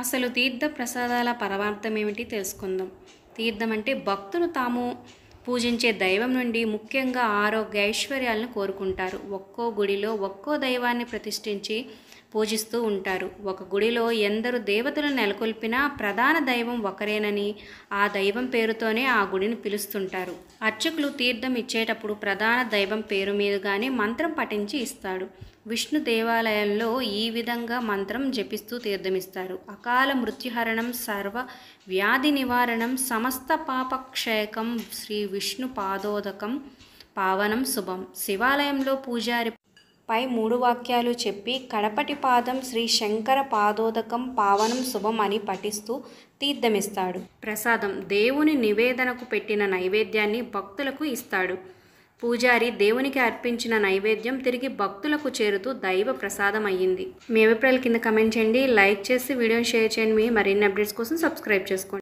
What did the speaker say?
అసలు తీర్థ ప్రసాదాల పరమార్థం ఏమిటి తెలుసుకుందాం. తీర్థం అంటే భక్తులు తాము పూజించే దైవం నుండి ముఖ్యంగా ఆరోగ్య ఐశ్వర్యాలను కోరుకుంటారు. ఒక్కో గుడిలో ఒక్కో దైవాన్ని ప్రతిష్ఠించి పూజిస్తూ ఉంటారు. ఒక గుడిలో ఎందరు దేవతలు నెలకొల్పినా ప్రధాన దైవం ఒకరేనని ఆ దైవం పేరుతోనే ఆ గుడిని పిలుస్తుంటారు. అర్చకులు తీర్థం ఇచ్చేటప్పుడు ప్రధాన దైవం పేరు మీదుగానే మంత్రం పఠించి ఇస్తాడు. విష్ణు దేవాలయంలో ఈ విధంగా మంత్రం జపిస్తూ తీర్థమిస్తారు. అకాల మృత్యుహరణం, సర్వ వ్యాధి నివారణం, సమస్త పాపక్షయకం, శ్రీ విష్ణు పాదోదకం పావనం శుభం. శివాలయంలో పూజారి పై 3 వాక్యాలు చెప్పి కడపటి పాదం శ్రీ శంకర పాదోదకం పావనం శుభం అని పఠిస్తూ తీర్థమిస్తాడు. ప్రసాదం దేవుని నివేదనకు పెట్టిన నైవేద్యాన్ని భక్తులకు ఇస్తాడు. పూజారి దేవునికి అర్పించిన నైవేద్యం తిరిగి భక్తులకు చేరుతూ దైవ ప్రసాదం అయ్యింది. మీ అభిప్రాయాల కింద కమెంట్ చేయండి, లైక్ చేసి వీడియోని షేర్ చేయండి. మరిన్ని అప్డేట్స్ కోసం సబ్స్క్రైబ్ చేసుకోండి.